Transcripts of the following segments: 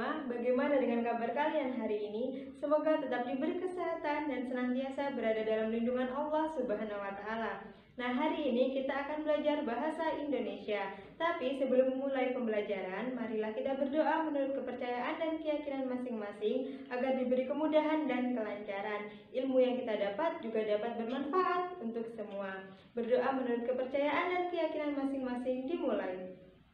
semua, bagaimana dengan kabar kalian hari ini? Semoga tetap diberi kesehatan dan senantiasa berada dalam lindungan Allah Subhanahu wa Ta'ala. Nah, hari ini kita akan belajar bahasa Indonesia. Tapi sebelum memulai pembelajaran, marilah kita berdoa menurut kepercayaan dan keyakinan masing-masing agar diberi kemudahan dan kelancaran. Ilmu yang kita dapat juga dapat bermanfaat untuk semua. Berdoa menurut kepercayaan dan keyakinan masing-masing dimulai.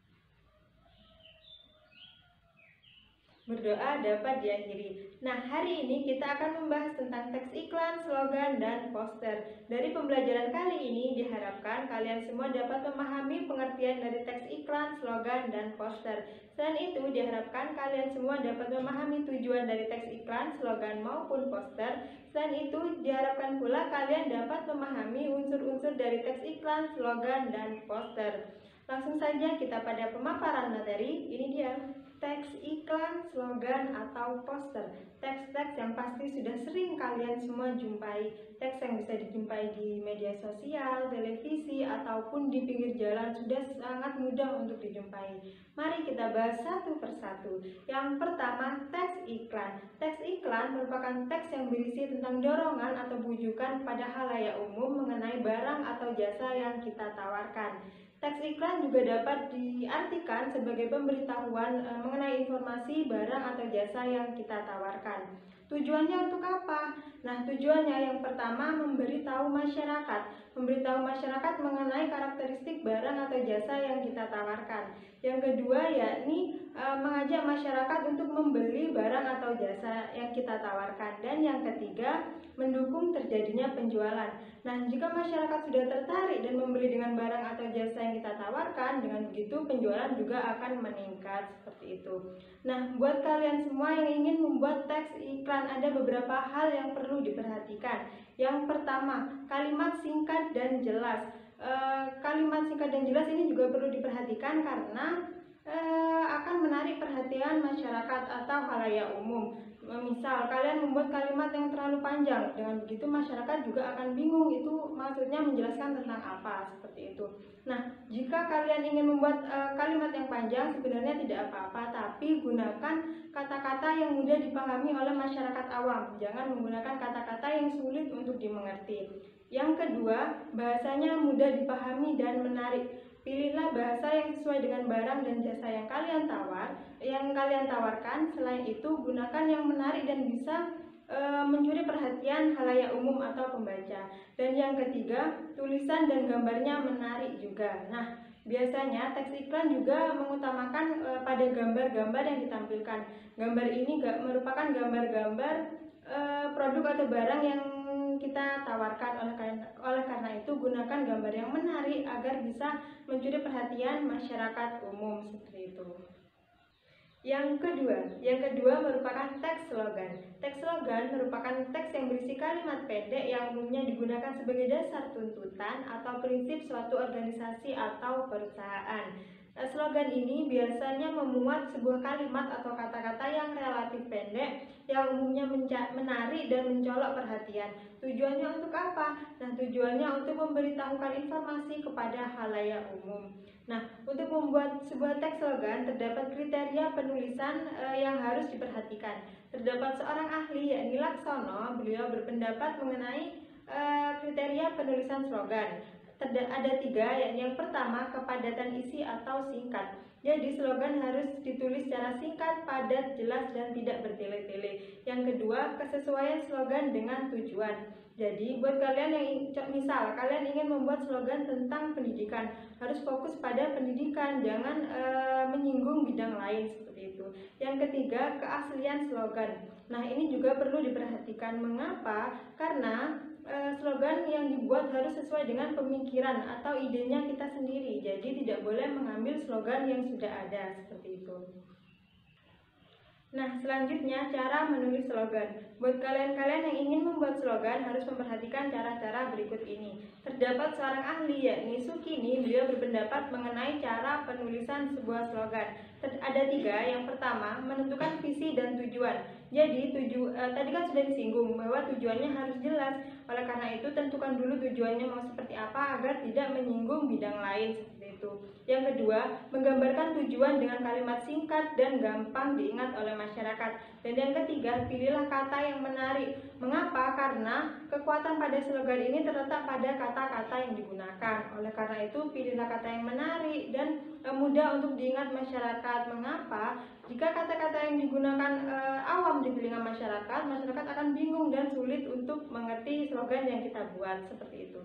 Berdoa dapat diakhiri. Nah, hari ini kita akan membahas tentang teks iklan, slogan, dan poster. Dari pembelajaran kali ini diharapkan kalian semua dapat memahami pengertian dari teks iklan, slogan, dan poster. Selain itu, diharapkan kalian semua dapat memahami tujuan dari teks iklan, slogan, maupun poster. Selain itu, diharapkan pula kalian dapat memahami unsur-unsur dari teks iklan, slogan, dan poster. Langsung saja kita pada pemaparan materi. Ini dia. Teks iklan, slogan, atau poster. Teks-teks yang pasti sudah sering kalian semua jumpai. Teks yang bisa dijumpai di media sosial, televisi, ataupun di pinggir jalan sudah sangat mudah untuk dijumpai. Mari kita bahas satu persatu. Yang pertama, teks iklan. Teks iklan merupakan teks yang berisi tentang dorongan atau bujukan pada khalayak umum mengenai barang atau jasa yang kita tawarkan. Teks iklan juga dapat diartikan sebagai pemberitahuan mengenai informasi, barang, atau jasa yang kita tawarkan. Tujuannya untuk apa? Nah, tujuannya yang pertama memberitahu masyarakat. Memberitahu masyarakat mengenai karakteristik barang atau jasa yang kita tawarkan. Yang kedua yakni mengajak masyarakat untuk membeli barang atau jasa yang kita tawarkan. Dan yang ketiga, mendukung terjadinya penjualan. Nah, jika masyarakat sudah tertarik dan membeli dengan barang atau jasa yang kita tawarkan, dengan begitu penjualan juga akan meningkat seperti itu. Nah, buat kalian semua yang ingin membuat teks iklan, ada beberapa hal yang perlu diperhatikan. Yang pertama, kalimat singkat dan jelas. Kalimat singkat dan jelas ini juga perlu diperhatikan karena akan menarik perhatian masyarakat atau khalayak umum. Misal kalian membuat kalimat yang terlalu panjang, dengan begitu masyarakat juga akan bingung itu maksudnya menjelaskan tentang apa, seperti itu. Nah, jika kalian ingin membuat kalimat yang panjang, sebenarnya tidak apa-apa, tapi gunakan kata-kata yang mudah dipahami oleh masyarakat awam. Jangan menggunakan kata-kata yang sulit untuk dimengerti. Yang kedua, bahasanya mudah dipahami dan menarik. Pilihlah bahasa yang sesuai dengan barang dan jasa yang kalian tawarkan. Selain itu, gunakan yang menarik dan bisa mencuri perhatian khalayak umum atau pembaca. Dan yang ketiga, tulisan dan gambarnya menarik juga. Nah, biasanya teks iklan juga mengutamakan pada gambar-gambar yang ditampilkan. Gambar ini merupakan gambar-gambar produk atau barang yang kita tawarkan. Oleh karena itu, gunakan gambar yang menarik agar bisa mencuri perhatian masyarakat umum, seperti itu. Yang kedua merupakan teks slogan. Teks slogan merupakan teks yang berisi kalimat pendek yang umumnya digunakan sebagai dasar tuntutan atau prinsip suatu organisasi atau perusahaan. Slogan ini biasanya memuat sebuah kalimat atau kata-kata yang relatif pendek yang umumnya menarik dan mencolok perhatian. Tujuannya untuk apa? Nah, tujuannya untuk memberitahukan informasi kepada khalayak umum. Nah, untuk membuat sebuah teks slogan terdapat kriteria penulisan yang harus diperhatikan. Terdapat seorang ahli yakni Laksono, beliau berpendapat mengenai kriteria penulisan slogan. Ada 3, yakni yang pertama kepadatan isi atau singkat. Jadi slogan harus ditulis secara singkat, padat, jelas, dan tidak bertele-tele. Yang kedua, kesesuaian slogan dengan tujuan. Jadi buat kalian yang misal kalian ingin membuat slogan tentang pendidikan, harus fokus pada pendidikan, jangan menyinggung bidang lain, seperti itu. Yang ketiga, keaslian slogan. Nah, ini juga perlu diperhatikan. Mengapa? Karena slogan yang dibuat harus sesuai dengan pemikiran atau idenya kita sendiri. Jadi tidak boleh mengambil slogan yang sudah ada, seperti itu. Nah, selanjutnya cara menulis slogan. Buat kalian-kalian yang ingin membuat slogan harus memperhatikan cara-cara berikut ini. Terdapat seorang ahli yakni Sukini, beliau berpendapat mengenai cara penulisan sebuah slogan. Ada 3. Yang pertama, menentukan visi dan tujuan. Jadi tadi kan sudah disinggung bahwa tujuannya harus jelas. Oleh karena itu, tentukan dulu tujuannya mau seperti apa agar tidak menyinggung bidang lain, seperti itu. Yang kedua, menggambarkan tujuan dengan kalimat singkat dan gampang diingat oleh masyarakat. Dan yang ketiga, pilihlah kata yang menarik. Mengapa? Karena kekuatan pada slogan ini terletak pada kata-kata yang digunakan. Oleh karena itu, pilihlah kata yang menarik dan mudah untuk diingat masyarakat. Mengapa? Jika kata-kata yang digunakan awam di telinga masyarakat, masyarakat akan bingung dan sulit untuk mengerti slogan yang kita buat, seperti itu.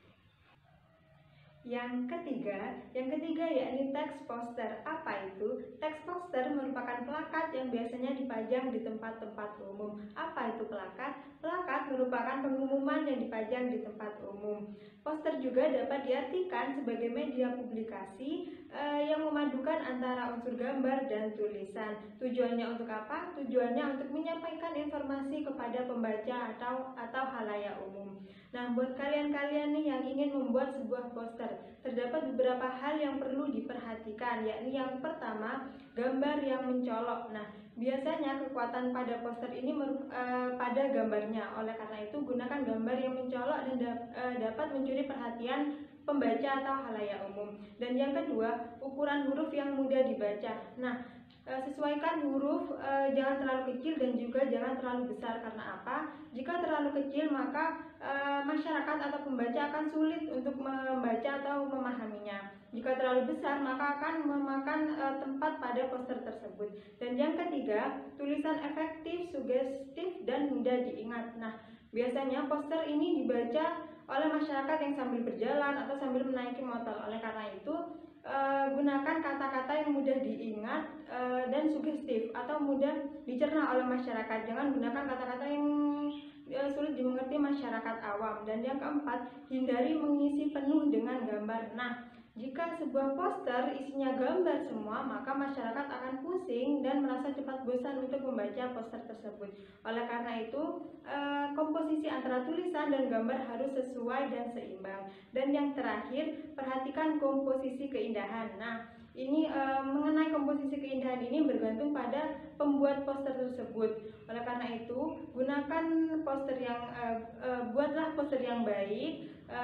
Yang ketiga yakni teks poster. Apa itu? Teks poster merupakan plakat yang biasanya dipajang di tempat-tempat umum. Apa itu plakat? Plakat merupakan pengumuman yang dipajang di tempat umum. Poster juga dapat diartikan sebagai media publikasi yang memadukan antara unsur gambar dan tulisan. Tujuannya untuk apa? Tujuannya untuk menyampaikan informasi kepada pembaca atau halayak umum. Nah, buat kalian-kalian nih yang ingin membuat sebuah poster, terdapat beberapa hal yang perlu diperhatikan, yakni yang pertama, gambar yang mencolok. Nah, biasanya kekuatan pada poster ini pada gambarnya. Oleh karena itu, gunakan gambar yang mencolok dan dapat mencuri perhatian pembaca atau halayak umum. Dan yang kedua, ukuran huruf yang mudah dibaca. Nah, sesuaikan huruf, jangan terlalu kecil dan juga jangan terlalu besar. Karena apa? Jika terlalu kecil maka masyarakat atau pembaca akan sulit untuk membaca atau memahaminya. Jika terlalu besar maka akan memakan tempat pada poster tersebut. Dan yang ketiga, tulisan efektif, sugestif, dan mudah diingat. Nah, biasanya poster ini dibaca oleh masyarakat yang sambil berjalan atau sambil menaiki motor. Oleh karena itu, gunakan kata-kata yang mudah diingat dan sugestif atau mudah dicerna oleh masyarakat. Jangan gunakan kata-kata yang sulit dimengerti masyarakat awam. Dan yang keempat, hindari mengisi penuh dengan gambar. Nah, jika sebuah poster isinya gambar semua, maka masyarakat akan pusing dan merasa cepat bosan untuk membaca poster tersebut. Oleh karena itu, komposisi antara tulisan dan gambar harus sesuai dan seimbang. Dan yang terakhir, perhatikan komposisi keindahan. Nah, ini mengenai komposisi keindahan ini bergantung pada pembuat poster tersebut. Oleh karena itu, gunakan poster yang buatlah poster yang baik.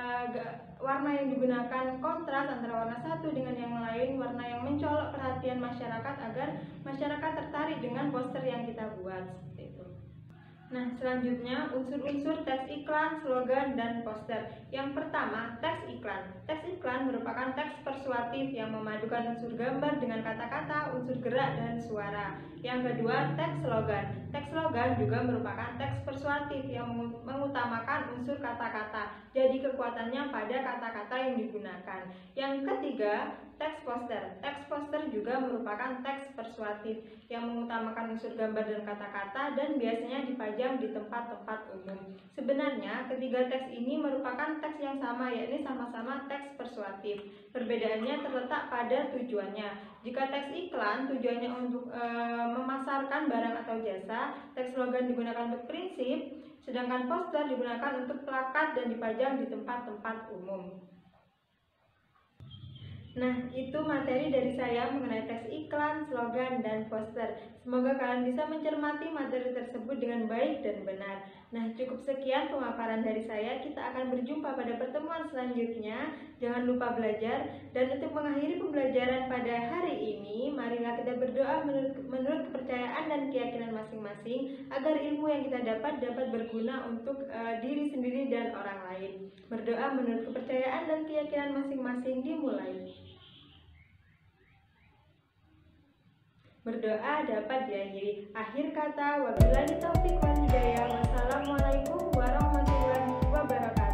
Warna yang digunakan kontras antara warna satu dengan yang lain, warna yang mencolok perhatian masyarakat agar masyarakat tertarik dengan poster yang kita buat, seperti itu. Nah, selanjutnya unsur-unsur teks iklan, slogan, dan poster. Yang pertama, teks iklan. Teks iklan merupakan teks persuasif yang memadukan unsur gambar dengan kata-kata, unsur gerak, dan suara. Yang kedua, teks slogan. Teks slogan juga merupakan teks persuasif yang mengutamakan unsur kata-kata. Jadi kekuatannya pada kata-kata yang digunakan. Yang ketiga, teks poster. Teks poster juga merupakan teks persuasif yang mengutamakan unsur gambar dan kata-kata dan biasanya dipajang di tempat-tempat umum. Sebenarnya, ketiga teks ini merupakan teks yang sama, yakni sama-sama teks persuasif. Perbedaannya terletak pada tujuannya. Jika teks iklan tujuannya untuk memasarkan barang atau jasa, teks slogan digunakan untuk prinsip, sedangkan poster digunakan untuk plakat dan dipajang di tempat-tempat umum. Nah, itu materi dari saya mengenai teks iklan, slogan, dan poster. Semoga kalian bisa mencermati materi tersebut dengan baik dan benar. Nah, cukup sekian pemaparan dari saya. Kita akan berjumpa pada pertemuan selanjutnya. Jangan lupa belajar. Dan untuk mengakhiri pembelajaran pada hari ini, marilah kita berdoa menurut kepercayaan dan keyakinan masing-masing agar ilmu yang kita dapat berguna untuk diri sendiri dan orang lain. Berdoa menurut kepercayaan dan keyakinan masing-masing dimulai. Berdoa dapat diakhiri. Akhir kata, wabillahi taufiq wal hidayah. Wassalamualaikum warahmatullahi wabarakatuh.